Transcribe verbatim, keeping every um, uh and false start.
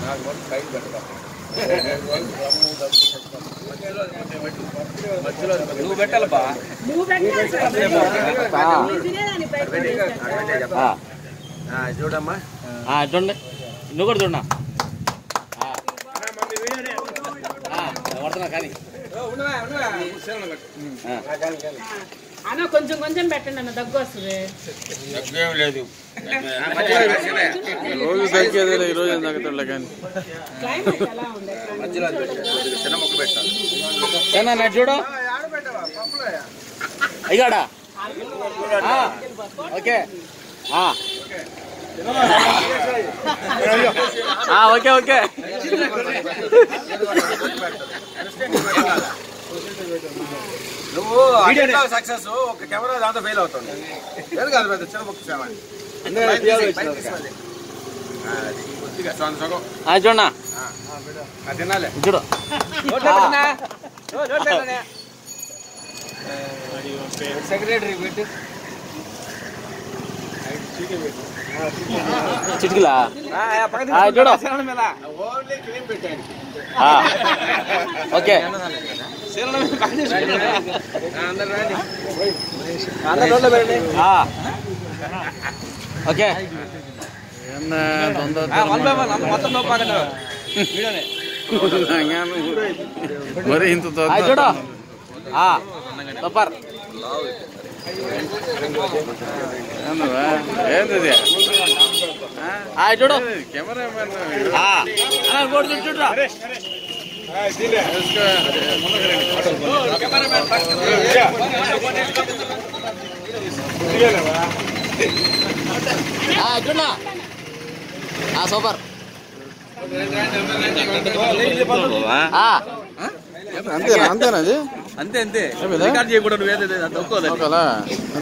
నువ్వు పెట్టాలబ్బా చూడమ్మా చూడండి నువ్వు కూడా చూడన్నా పడుతున్నా కానీ అన్న కొంచెం కొంచెం పెట్టండి అన్న దగ్గు వస్తుంది దగ్గేం లేదు రోజు తగ్గేది ఈ రోజు ఏం తగ్గట్లే కానీ మధ్యలో చిన్న మొక్క పెట్టాలి చిన్న చూడు అయ్యాడా ఓకే ఓకే ఓకే నువ్వు సక్సెస్ ఒక కెమెరా దాంతో ఫెయిల్ అవుతుంది లేదు కాదు పెద్ద చిన్న మొక్క చూడన్నా తినాలి చూడు సెక్రటరీ పెట్టి చిటికలా చూడు ఓకే ఓకే మరి ఇంత చూడు సూపర్ ఏంది చూడు కెమెరామెన్ చూడరా చూడనా సూపర్ అంతేనా అంతేనా అది అంతే అంతే రికార్డ్ చేయకూడదు.